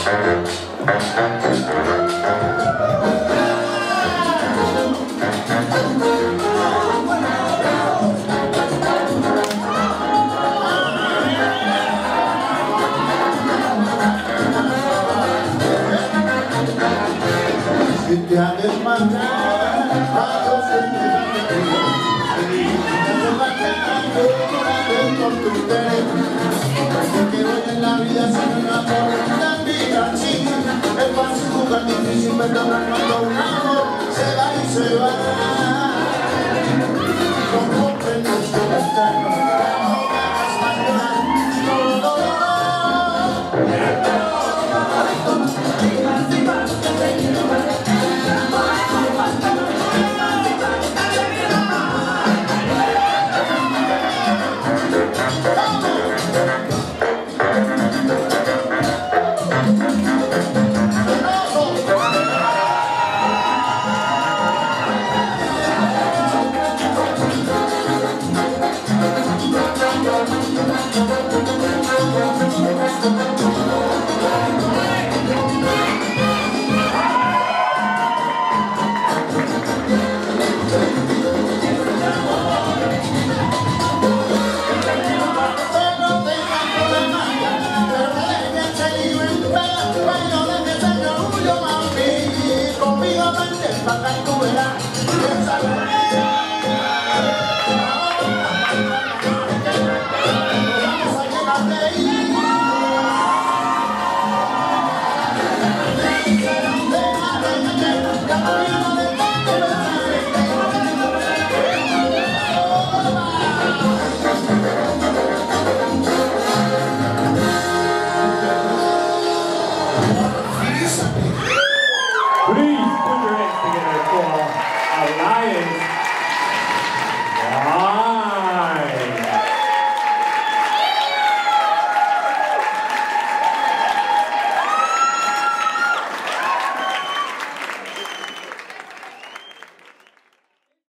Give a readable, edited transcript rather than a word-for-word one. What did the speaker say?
Te ha desmandado a los sentimientos y te matando por tu interés. Porque hoy en la vida sin un amor tan así es fácil jugar, difícil perdonar cuando un amor se va y se va. No comprendo este destino, no me hagas más llorar. Thank you.